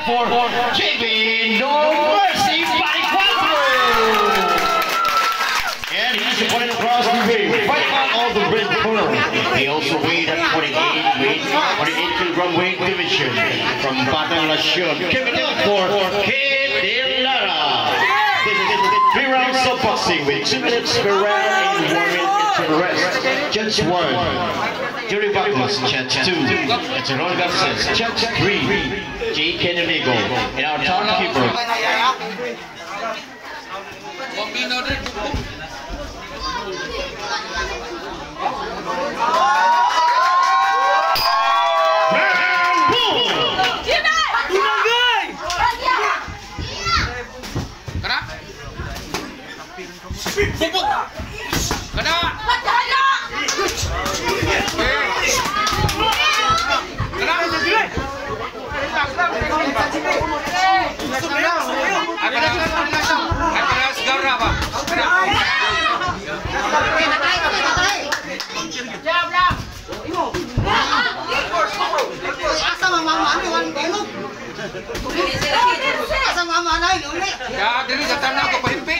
For JB No Mercy by Quattro. And he's the one across the ring, fighting out all the red corner. He also weighed at 48 kilogram weight division from Bangladesh. Give it up for Kid Lara. This is 3 rounds of boxing with 2 minutes per round and 1 minute into the rest. Judge 1, Jerry Buckles, Judge 2, it's Ron Garces, Judge 3. J. Kennedy and our timekeeper. Ya, diri sa tanah ko pahimpi.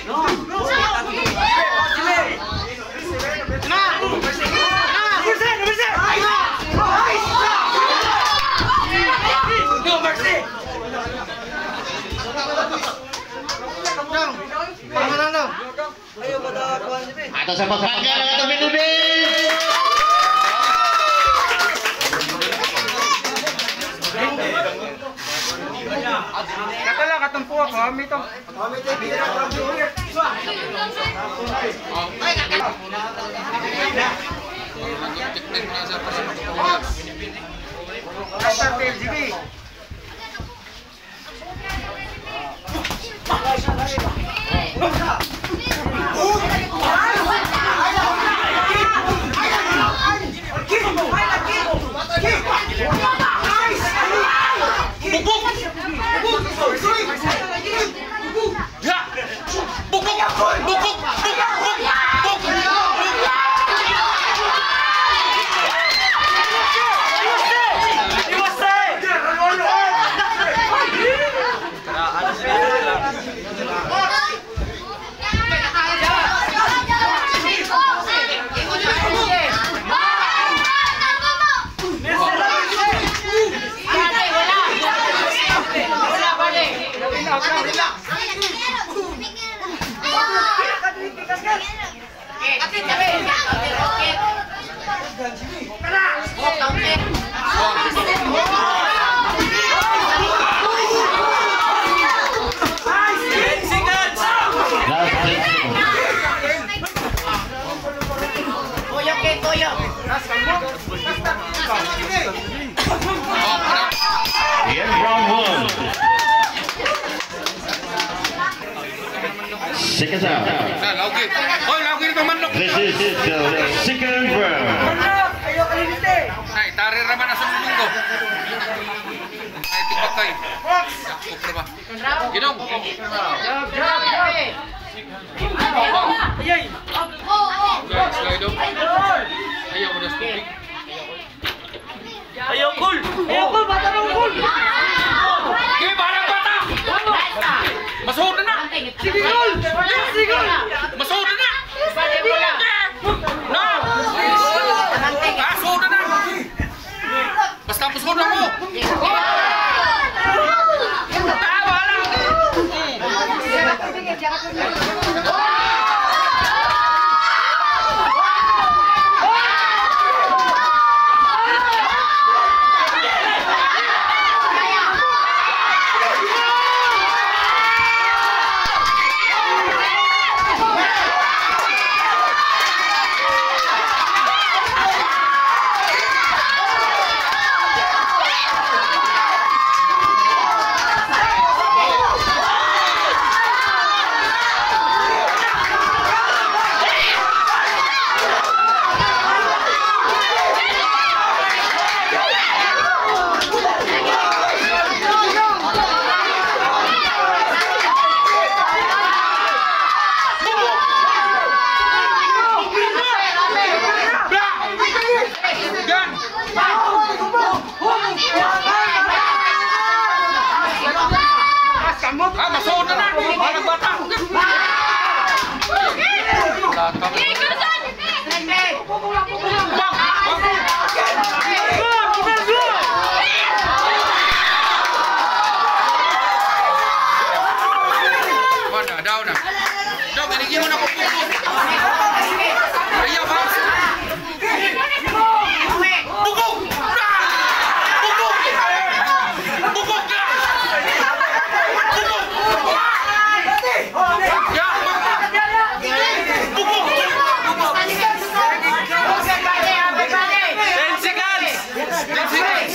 Atau sama kakak atau minubi. Kata lah katong puwa ko, kami to. Second out. This is the second round. Ay, tari raman na sa mulunggo. Ay, tipakay. Yakop na ba? Ginong. Ayay. Guys, slide up. Ayaw mo na stopping. Ayaw, cool. Ayaw, cool. Bata na cool. Okay, barang bata. Masuhod na na. Sige, cool. Sige, cool. Masuhod na na. No. Masuhod na na. Basta masuhod na mo. Tawa lang. Masuk na. Parang bata. Daw na. Daw, ganigyan mo na ko puso. Ayaw ba? Bugog! Bugog! Bugog ka! Bugog! Bugog! 10 seconds! 10 seconds!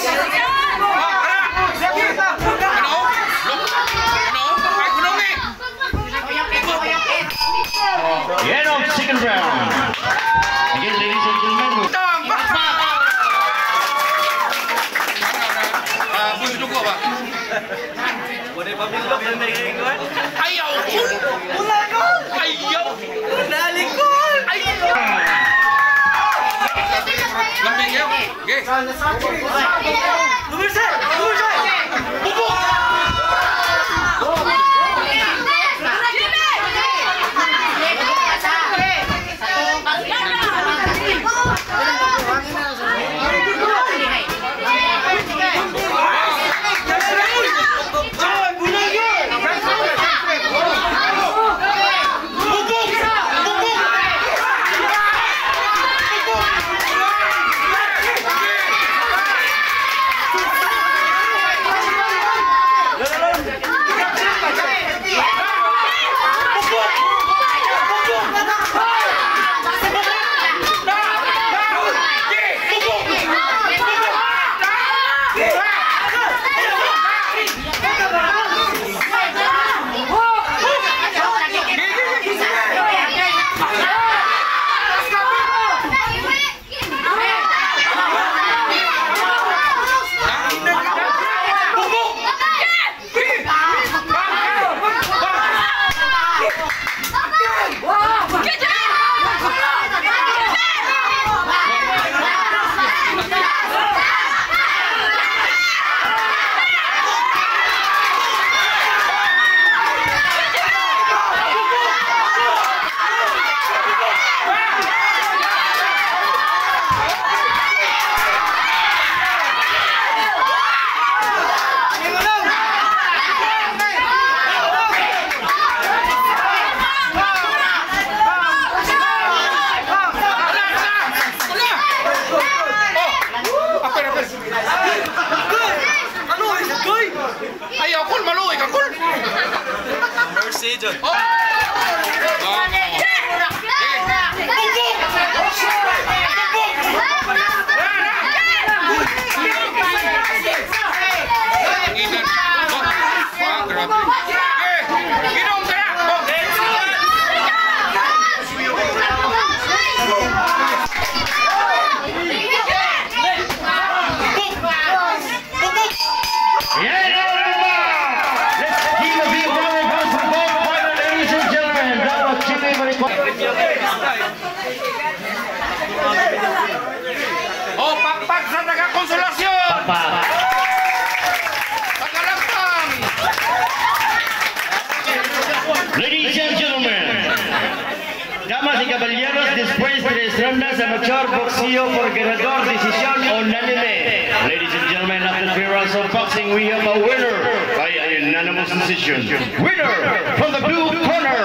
End of second round. Again, ladies and gentlemen. Ayaw! Ayaw! Ayaw! Lambing ya? Okay. Bubuk! Oh, pakpak sa taga-konsolasyon! Pakpak! Pagkalampang! Ladies and gentlemen, damas y caballeros, después de 3 rondas amateur boxeo por ganador decisión unánime. Ladies and gentlemen, after 3 rounds of boxing, we have a winner by a unanimous decision. Winner from the blue corner.